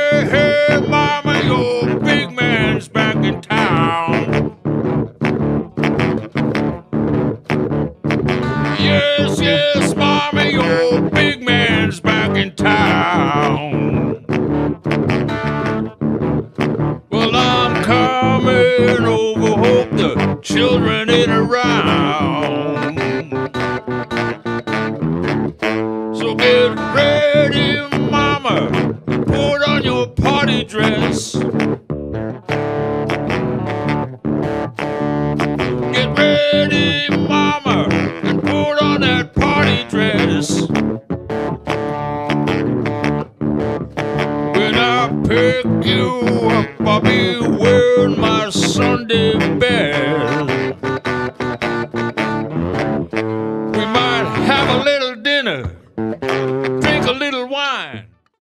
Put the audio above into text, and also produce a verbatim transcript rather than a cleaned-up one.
Hey, hey, mama, your big man's back in town. Yes, yes, mama, your big man's back in town. Well, I'm coming over, hope the children ain't around. So get ready, mama, put on your party dress. Get ready, mama, and put on that party dress. When I pick you up, I'll be wearing my Sunday best.